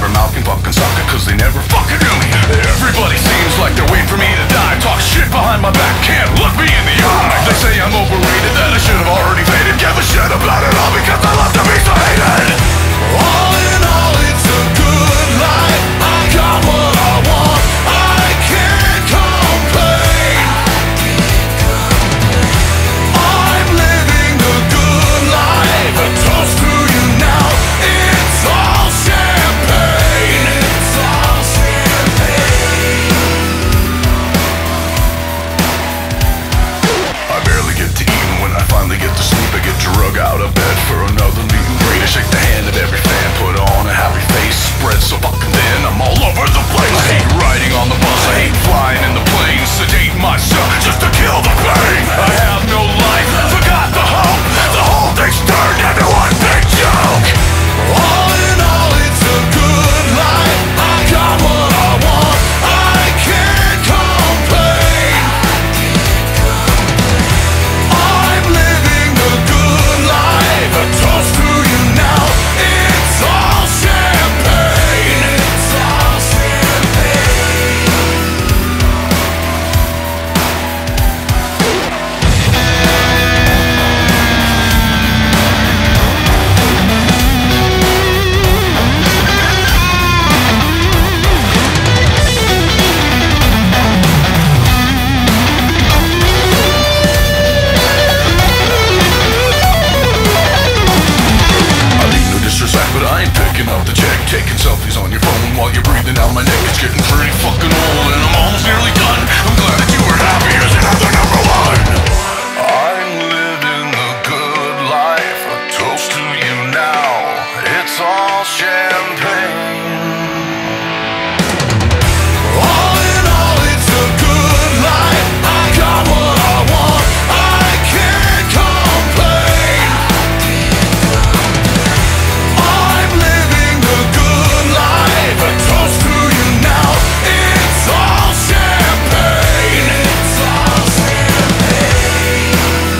their mouth can fucking suck it, cause they never fucking knew me. Everybody seems like they're waiting for me to die. Talk shit behind my back, can't look me in the eye. They say I'm overrated, that I should have already faded. Give a shit about it all because I love to be so hated. All in all, it's a good life. I got what I want, I can't complain. I'm living the good life. A toast to you now. It's all champagne. It's all champagne. I barely get to eat, and when I finally get to sleep, I get drug out of bed for another meet and greet. I shake the hand of every fan, put on a happy face, spread so fucking thin, I'm all over the place. I hate riding on the bus, I hate flying in the plane, sedate myself just to kill the pain. I have no life, forgot the hope, the whole thing's turned into one big joke. All in all, it's a good life. I got what I want, I can't complain. I'm living a good life. A toast to you now. It's all champagne. It's all champagne. I mean no disrespect, but I ain't picking up the check. Taking selfies on your phone while you're breathing down my neck. It's getting pretty fucking old and I'm almost nearly done. I'm glad that you were happy as another number one. I'm living the good life. A toast to you now. It's all champagne. All in all, it's a good life. I got what I want, I can't complain. I'm living the good life. A toast to you now. It's all champagne. It's all champagne.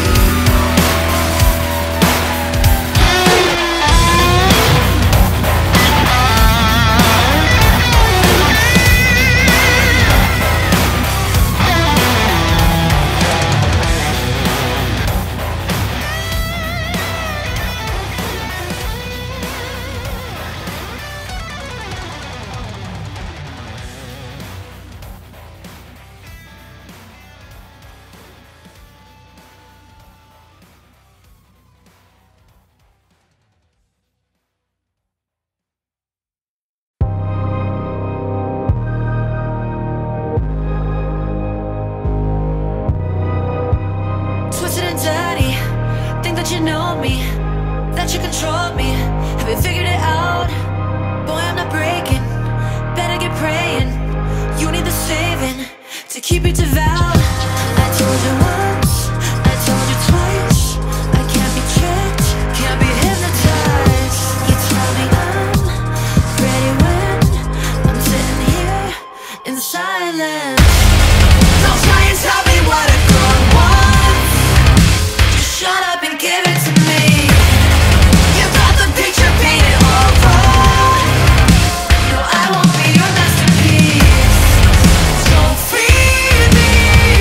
Twisted and dirty, think that you know me, that you control me. Have you figured it out? Boy, I'm not breaking, better get praying. You need the saving to keep it devout. I told you once, I told you twice, I can't be tricked, can't be hypnotized. You tell me I'm ready when I'm sitting here in silence. Don't try and tell me what a girl wants. Just shut up and give it to me. You got the picture painted all wrong. No, I won't be your masterpiece. Don't feed me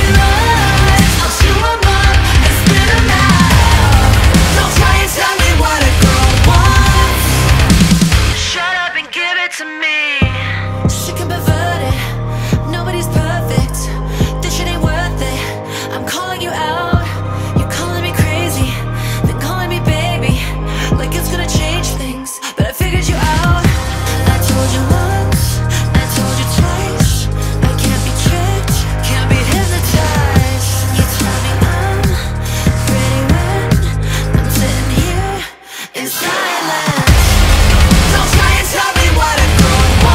lies. I'll chew 'em up and spit 'em out. Don't try and tell me what a girl wants. Shut up and give it to me. Sick and perverted, nobody's perfect. This shit ain't worth it. I'm calling you out. You're calling me crazy, then calling me baby, like it's gonna change things. But I figured you out. I told you once, I told you twice, I can't be tricked, can't be hypnotized. You tell me I'm ready when I'm sitting here in silence. Don't try and tell me what a girl wants.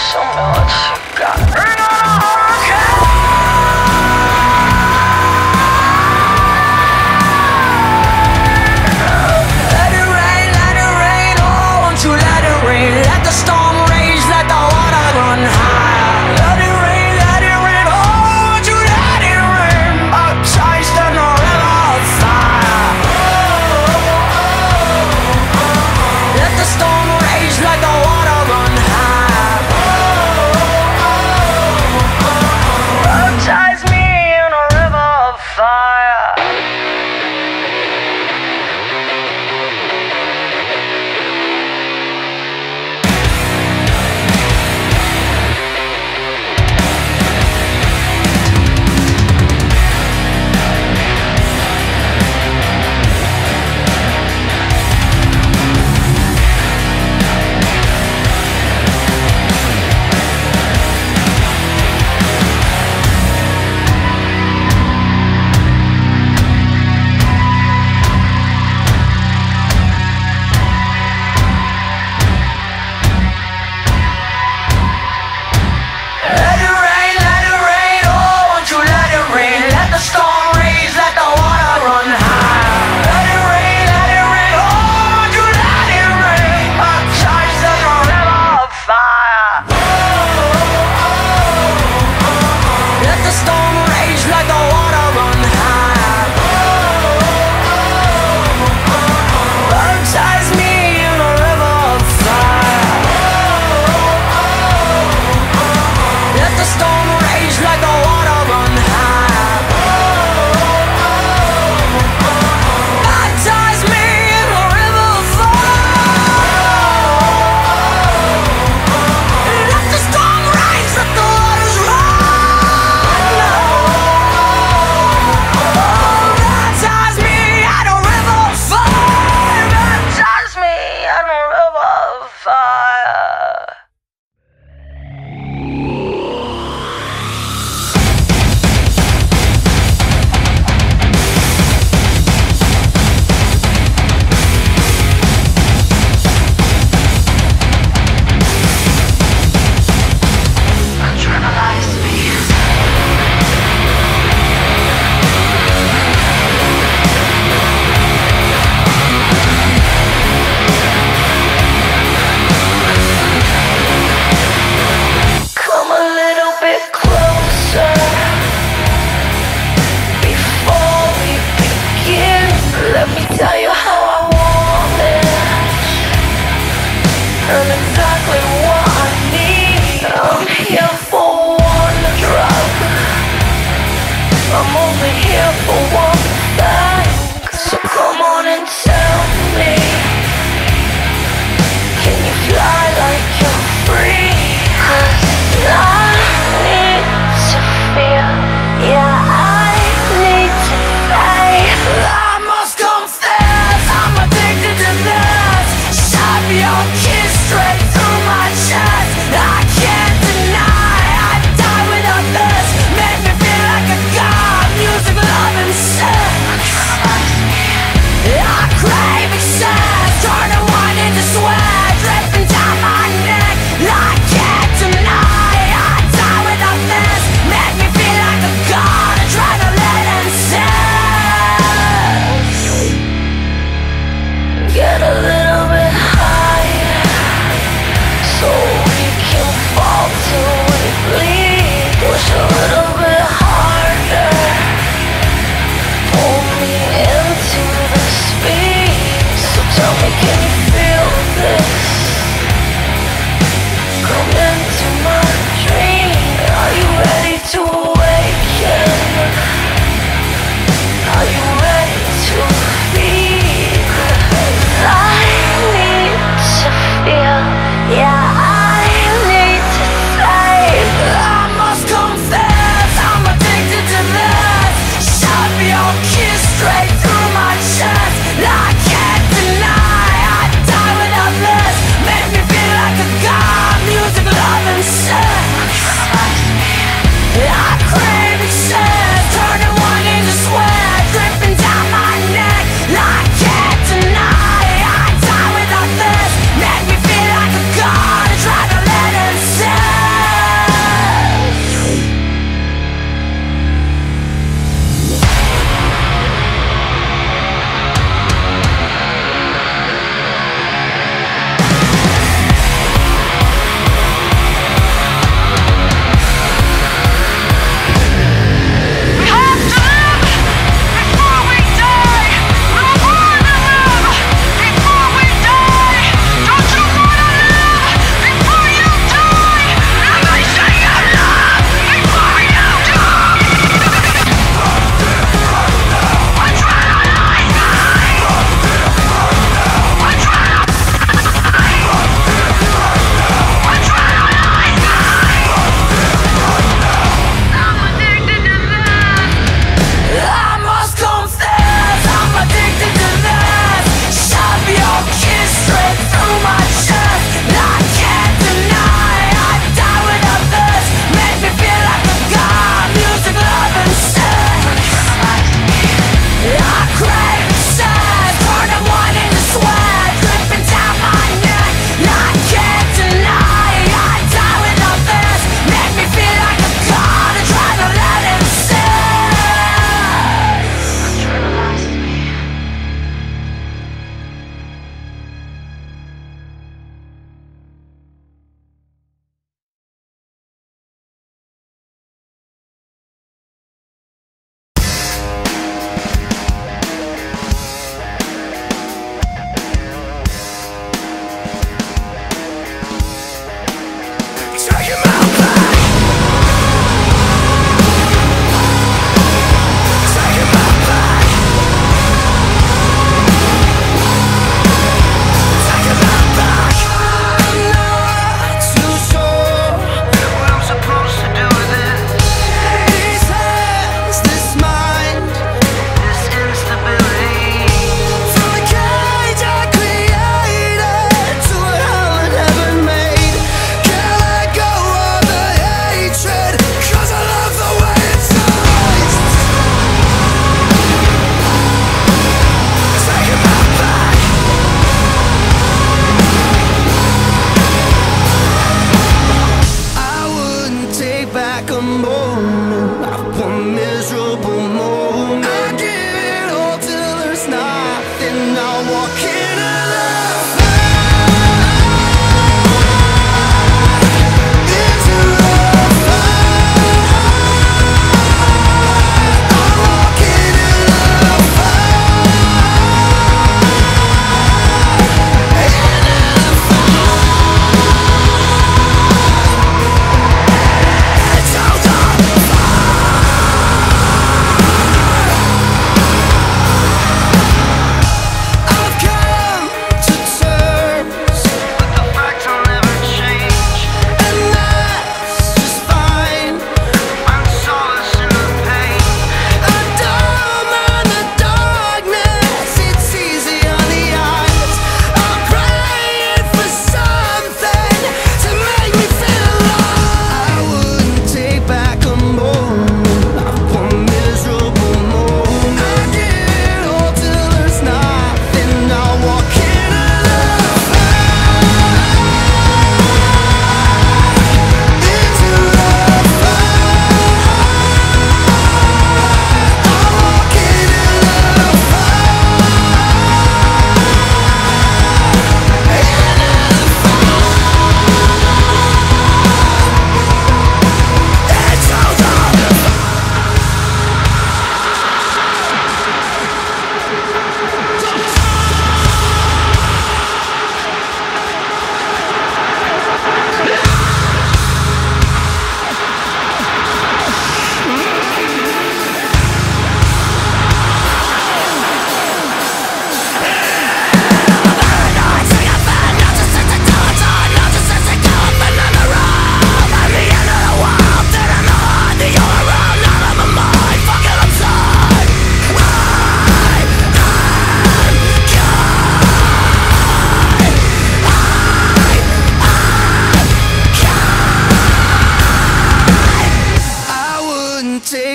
Show me what you got. Bring on a hurricane. Let it rain, oh, won't you let it rain? Let the storm rage, let the water run high. Let it rain, oh, won't you let it rain? Baptized in a river of fire. Let the storm rage, let the water run high. Baptize me in a river of fire.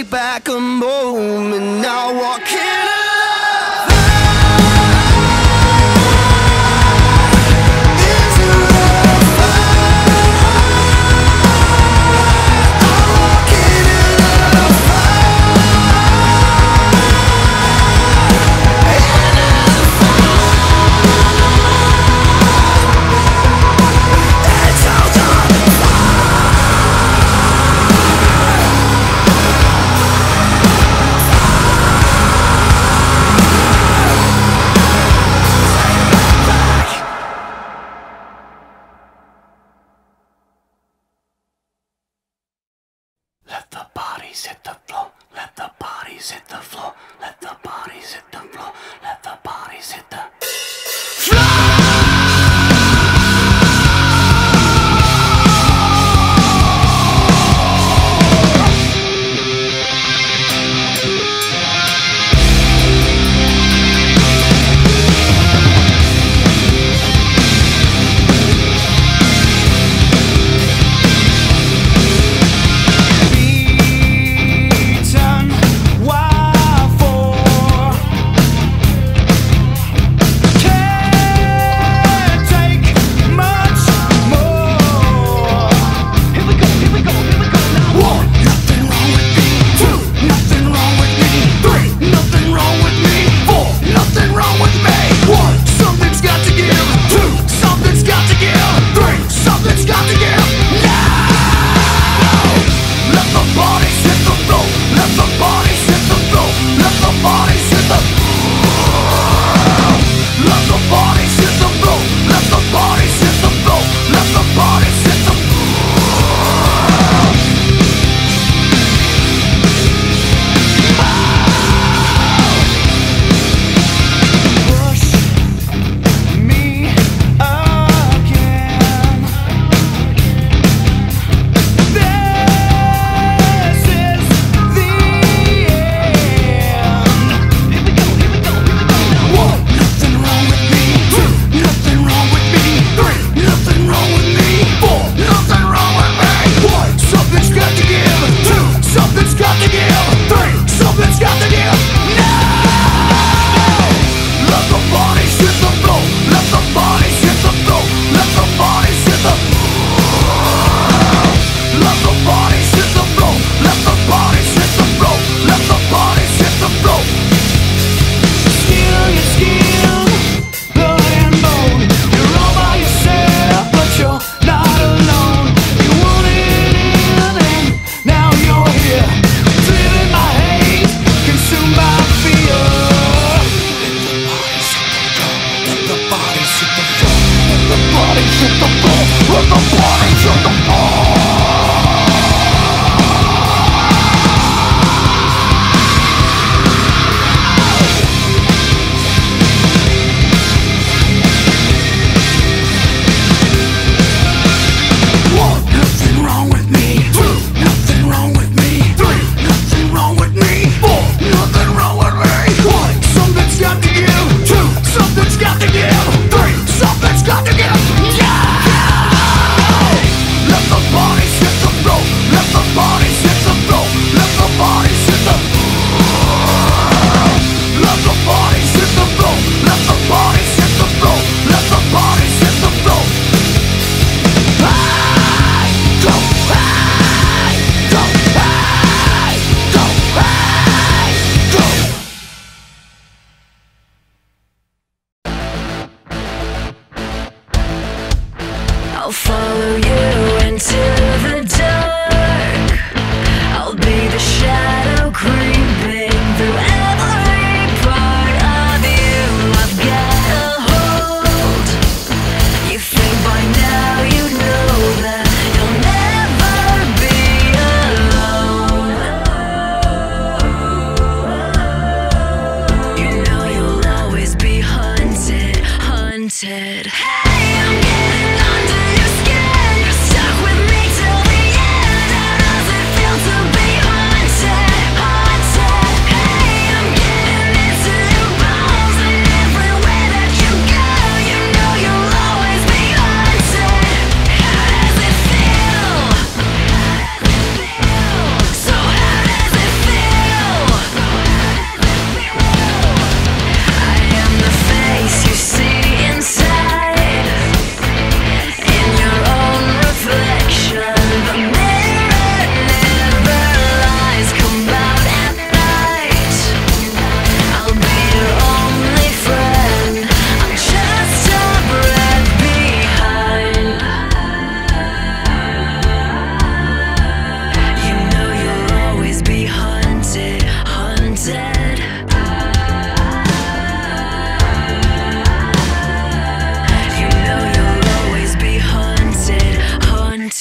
take back a moment. Now walking alive. Let the bodies hit the floor, let the bodies hit the floor, let the bodies hit the floor, let the bodies hit the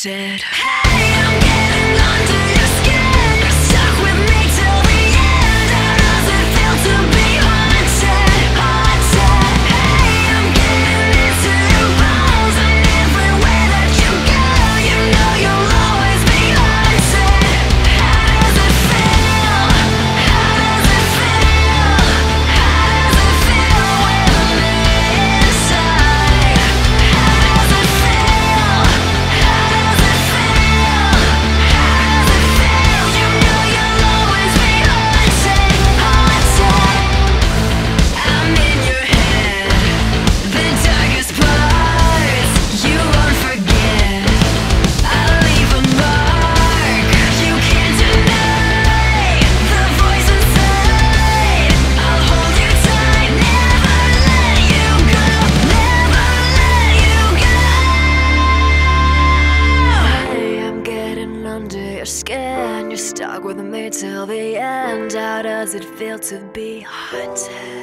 haunted. Hey, I'm getting under your skin. You're stuck with me till the end. How does it feel to be haunted? Haunted. Hey, I'm getting into your bones, and everywhere that you go, you know you'll always be haunted. How does it feel? How does it feel? How does it feel when I'm inside? How does it feel? How does it feel? How does it feel? You know you'll always be haunted, haunted. I'm in your head, the darkest parts you won't forget. I'll leave a mark you can't deny. The voice inside, I'll hold you tight, never let you go, never let you go. Hey, I'm getting under your skin. You're stuck with me till the end. How does it feel to be haunted?